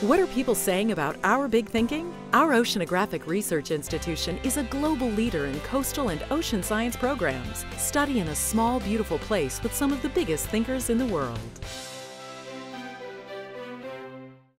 What are people saying about our big thinking? Our Oceanographic Research Institution is a global leader in coastal and ocean science programs. Study in a small, beautiful place with some of the biggest thinkers in the world.